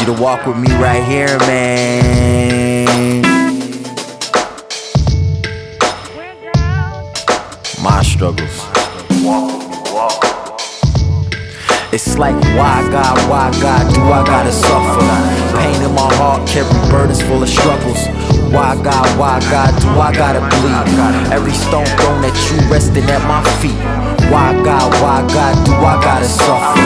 to walk with me right here, man. My struggles. It's like, why God, do I gotta suffer? Pain in my heart, carry burdens full of struggles. Why God, do I gotta bleed? Every stone thrown at you, resting at my feet. Why God, do I gotta suffer?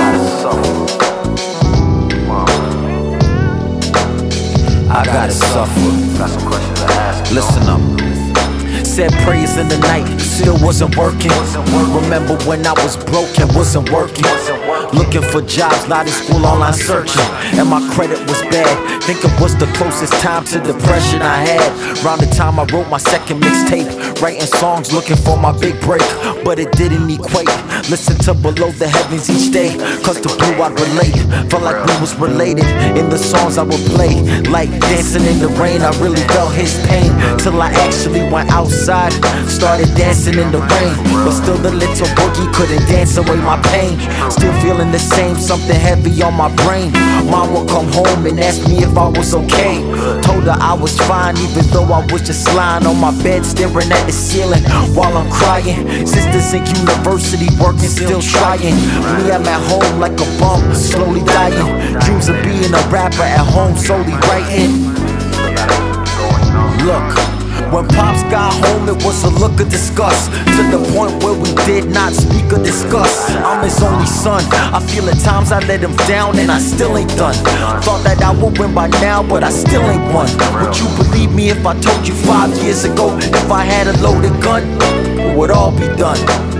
I gotta suffer. Listen up. Said prayers in the night, still wasn't working. Remember when I was broke and wasn't working? Looking for jobs, not in school, online searching. And my credit was bad, think it was the closest time to depression I had. Around the time I wrote my second mixtape, writing songs looking for my big break, but it didn't equate. Listen to Below the Heavens each day, cause to Blue I'd relate. Felt like we was related in the songs I would play. Like dancing in the rain, I really felt his pain, till I actually went outside, started dancing in the rain. But still the little boogie couldn't dance away my pain. Still feeling the same, something heavy on my brain. Mom would come home and ask me if I was okay. Told her I was fine, even though I was just lying on my bed, staring at the ceiling while I'm crying. Sisters in university working, still trying. Me, I'm at home like a bum, slowly dying. Dreams of being a rapper at home, slowly writing. Look, when Pops got home, it was a look of disgust, to the point where we did not speak or discuss. I'm his only son, I feel at times I let him down and I still ain't done. Thought that I would win by now, but I still ain't won. Would you believe me if I told you 5 years ago, if I had a loaded gun, it would all be done?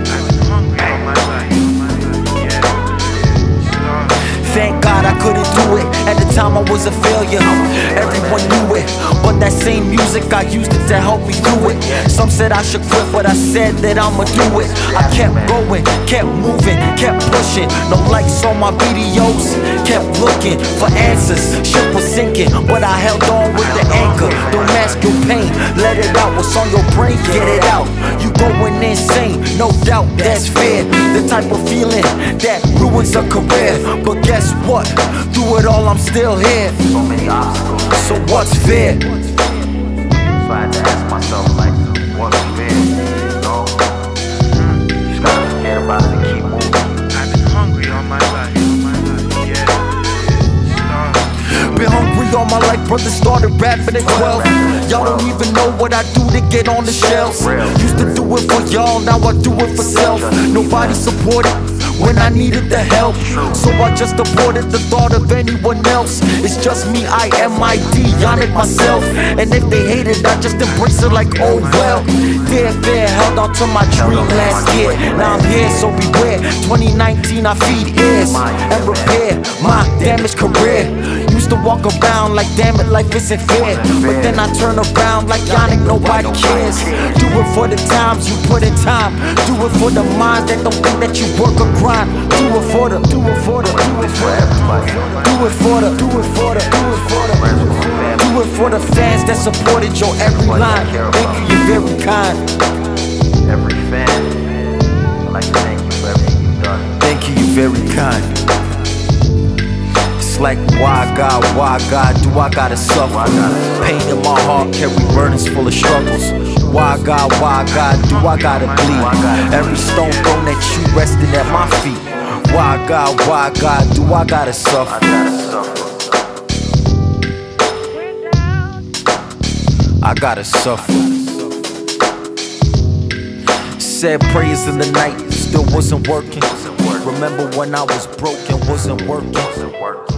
Thank God I couldn't do it, at the time I was a failure. Everyone knew it, but that same music, I used it to help me through it. Some said I should quit, but I said that I'ma do it. I kept going, kept moving, kept pushing. No likes on my videos, kept looking for answers. Ship was sinking, but I held on with the anchor. Don't mask your pain, let it out. What's on your brain, get it out. You going insane, no doubt, that's fair. The type of feeling that ruins a career. But guess what? Through it all, I'm still here. So many obstacles. So what's fair? So I had to ask myself, like, what's fair? You know? You just gotta forget about it and keep moving. I've been hungry all my life. Yeah. Been hungry all my life, brother started rapping at 12. Y'all don't even know what I do to get on the shelves. Used to do it for y'all, now I do it for self. Nobody supported when I needed the help, so I just aborted the thought of anyone else. It's just me, I-M-I-D, Yannick myself. And if they hate it, I just embrace it like, oh well. Dear fair, held on to my dream last year. Now I'm here, so beware. 2019, I feed ears and repair my damaged career. Used to walk around like, damn it, life isn't fair. But then I turn around like Yannick, nobody cares. Do it for the times you put in time. Do it for the minds that don't think that you work or grind. Do it for the, do it for the, do it for everybody. Do it for the, do it for the, do it for the, do it for the fans that supported your every line. Thank you, you're very kind. Every fan, I'd like to thank you for everything you've done. Thank you, you're very kind. It's like, why God, do I gotta suffer? Pain in my heart, carry burdens full of struggles. Why God, do I gotta bleed? Every stone thrown at you, resting at my feet. Why God, do I gotta suffer? I gotta suffer. Said prayers in the night, still wasn't working. Remember when I was broke and wasn't working?